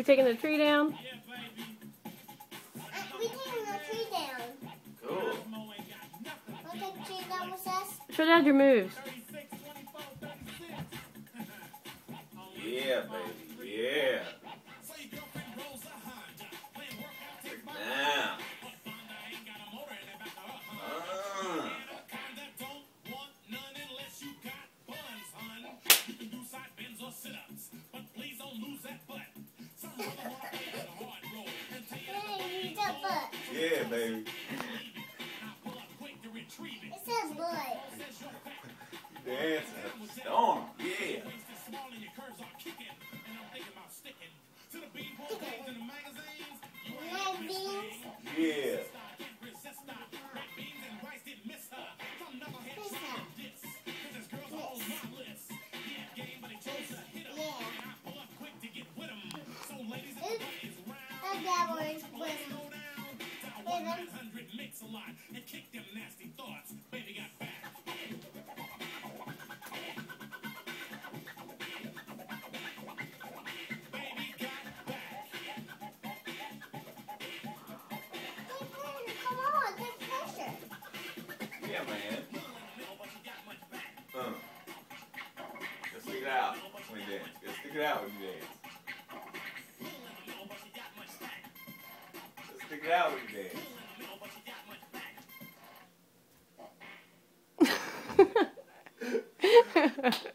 We taking the tree down? We taking the tree down. Cool. Want to take the tree down with us? Show Dad your moves. Yeah, baby. Yeah. Now. Yeah, baby. It says butt. Dancing. Storm. Yeah. Red beans. Yeah. Yeah, man. Just stick it out when you dance. Just stick it out when you dance. Just stick it out when you dance.